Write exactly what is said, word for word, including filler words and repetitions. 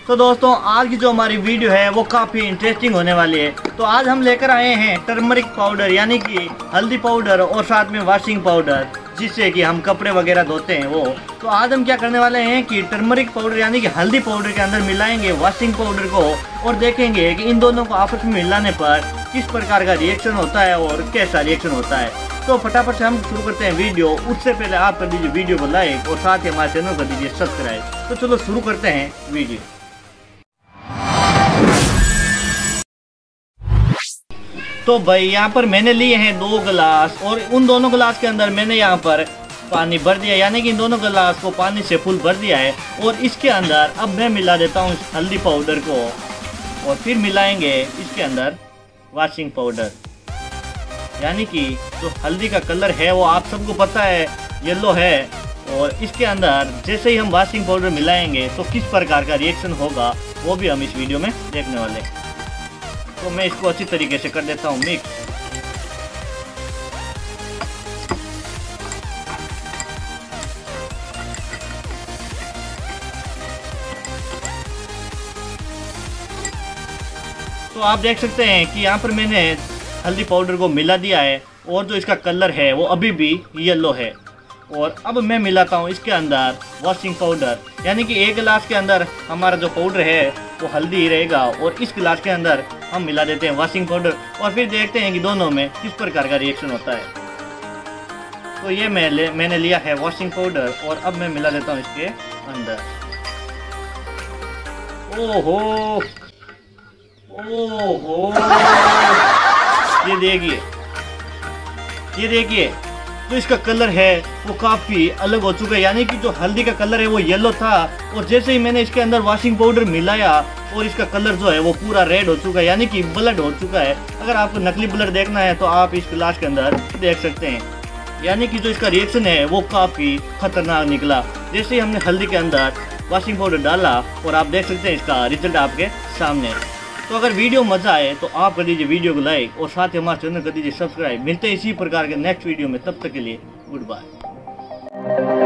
तो दोस्तों आज की जो हमारी वीडियो है वो काफ़ी इंटरेस्टिंग होने वाली है। तो आज हम लेकर आए हैं टर्मरिक पाउडर यानी कि हल्दी पाउडर और साथ में वॉशिंग पाउडर, जिससे कि हम कपड़े वगैरह धोते हैं वो। तो आज हम क्या करने वाले हैं कि टर्मरिक पाउडर यानी कि हल्दी पाउडर के अंदर मिलाएंगे वॉशिंग पाउडर को और देखेंगे कि इन दोनों को आपस में मिलाने पर किस प्रकार का रिएक्शन होता है और कैसा रिएक्शन होता है। तो फटाफट से हम शुरू करते हैं वीडियो। उससे पहले आप कर दीजिए वीडियो को लाइक और साथ ही हमारे चैनल कर दीजिए सब्सक्राइब। तो चलो शुरू करते हैं वीडियो। तो भाई यहाँ पर मैंने लिए हैं दो गिलास और उन दोनों गिलास के अंदर मैंने यहाँ पर पानी भर दिया, यानी कि इन दोनों गिलास को पानी से फुल भर दिया है। और इसके अंदर अब मैं मिला देता हूँ हल्दी पाउडर को और फिर मिलाएंगे इसके अंदर वॉशिंग पाउडर, यानी कि जो हल्दी का कलर है वो आप सबको पता है येलो है। और इसके अंदर जैसे ही हम वॉशिंग पाउडर मिलाएंगे तो किस प्रकार का रिएक्शन होगा वो भी हम इस वीडियो में देखने वाले हैं। तो मैं इसको अच्छी तरीके से कर देता हूँ मिक्स। तो आप देख सकते हैं कि यहाँ पर मैंने हल्दी पाउडर को मिला दिया है और जो इसका कलर है वो अभी भी येलो है। और अब मैं मिलाता हूँ इसके अंदर वॉशिंग पाउडर, यानी कि एक गिलास के अंदर हमारा जो पाउडर है वो हल्दी ही रहेगा और इस गिलास के अंदर हम मिला देते हैं वॉशिंग पाउडर और फिर देखते हैं कि दोनों में किस प्रकार का रिएक्शन होता है। तो ये मैं ले, मैंने लिया है वॉशिंग पाउडर और अब मैं मिला देता हूँ इसके अंदर। ओहो ओहो ये देखिए ये देखिए तो इसका कलर है वो काफ़ी अलग हो चुका है, यानी कि जो हल्दी का कलर है वो येलो था और जैसे ही मैंने इसके अंदर वॉशिंग पाउडर मिलाया और इसका कलर जो है वो पूरा रेड हो चुका है, यानी कि ब्लड हो चुका है। अगर आपको नकली ब्लड देखना है तो आप इस गिलास के अंदर देख सकते हैं, यानी कि जो इसका रिएक्शन है वो काफ़ी खतरनाक निकला। जैसे ही हमने हल्दी के अंदर वॉशिंग पाउडर डाला और आप देख सकते हैं इसका रिजल्ट आपके सामने। तो अगर वीडियो मज़ा आए तो आप कर दीजिए वीडियो को लाइक और साथ ही हमारे चैनल कर दीजिए सब्सक्राइब। मिलते हैं इसी प्रकार के नेक्स्ट वीडियो में, तब तक के लिए गुड बाय।